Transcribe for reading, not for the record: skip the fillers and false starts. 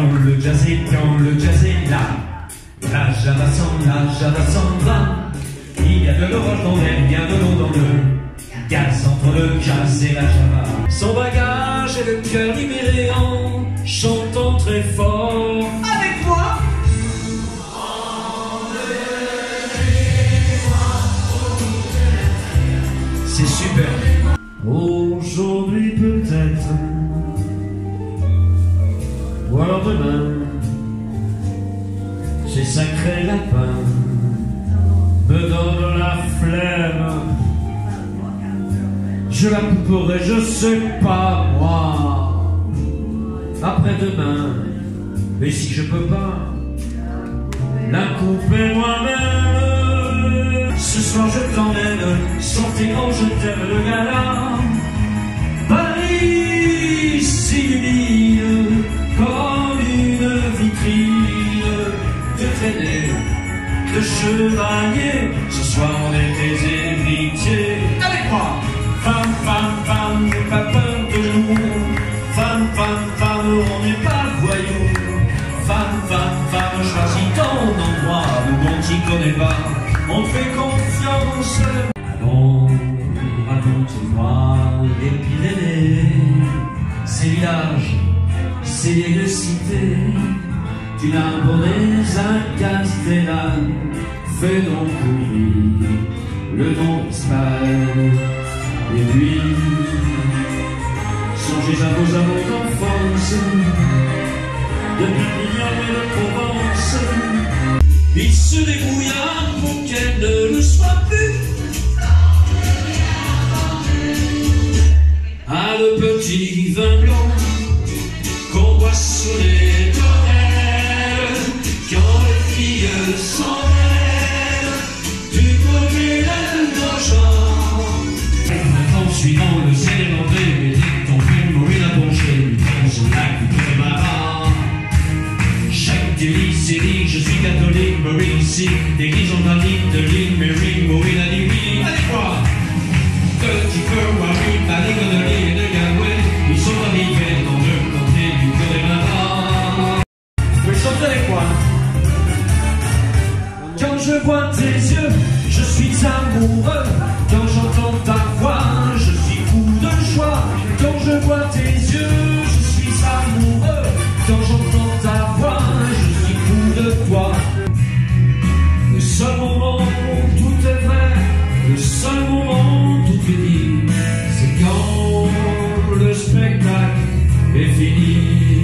quand le jazz est là, la Java s'en va. Il y a de l'orage dans l'air, il y a de l'eau dans le gaz, entre le jazz et la Java. Son bagage et le cœur libéré en chantant très fort. Avec moi. C'est super. Aujourd'hui peut-être, ou alors demain, ces sacrés lapins me donnent la flemme. Je la couperai, je sais pas moi, après-demain. Et si je peux pas la couper moi-même, ce soir je t'emmène sortir au Je t'aime le gala. Paris s'illumine comme une vitrine de traînée, de chevalier. Ce soir on est des héritiers. Avec moi. Femme, femme, femme, n'aie pas peur de nous. Femme, femme, femme, on n'est pas voyous. Femme, femme, femme, choisis ton endroit où on t'y connaît pas. On te fait confiance. Allons, raconte-moi les Pyrénées, ces villages, ces vieilles cités, du Narbonnais à Castellane. Fais donc courir le nom d'Espagne. Et puis, songez à vos amours d'enfance, de Perpignan et de Provence. Il se débrouilla pour qu'elle ne le soit plus. Ah, le petit vin blanc qu'on boit sur les tonnelles, quand les filles s'en mêlent du côté de nos gens. Suivant le Zélandais, ton film mourir à boucher, ton lac du Prémarin. Chaque délice est dit, je suis catholique, mourir ici, d'église en granit, de l'île, Mary, mourir a dit oui. Allez quoi? Petit peu, Wari, Paris, Connolly et de Galway, ils sont arrivés dans le comté du Connemara. Tu peux chanter avec moi? Quand je vois tes yeux, je suis amoureux. Quand j'entends ta voix, je suis fou de joie. Quand je vois tes yeux, je suis amoureux. Quand j'entends ta voix, je suis fou de toi. Le seul moment où tout est vrai, le seul moment où tout est dit, c'est quand le spectacle est fini.